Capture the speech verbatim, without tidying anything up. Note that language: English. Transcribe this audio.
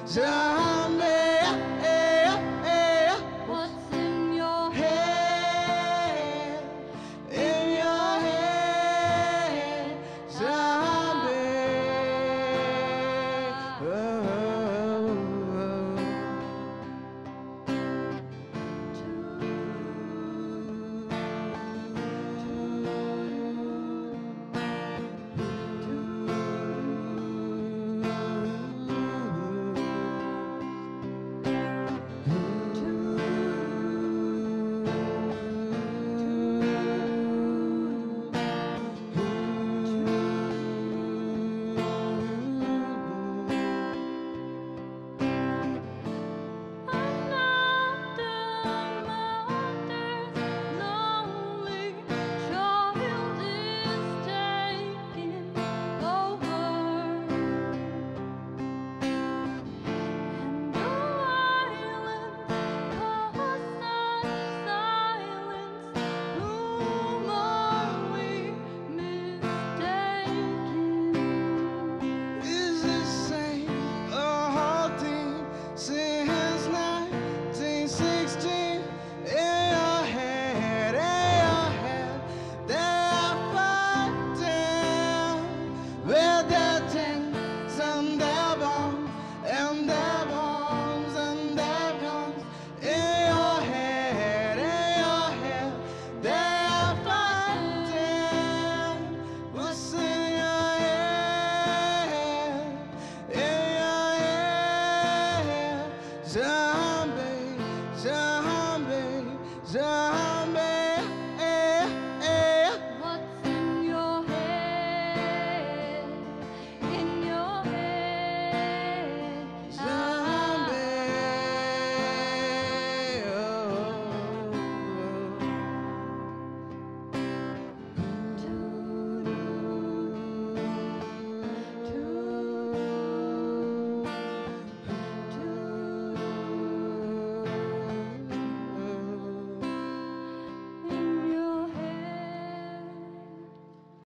zombie. What's in your Head, in your head, zombie. Oh, is the same, the whole thing since nineteen sixteen. In your head, in your head, they are fighting with their things and their bombs and their bombs and their guns. In your head, in your head, they are fighting. What's in your head? In your head,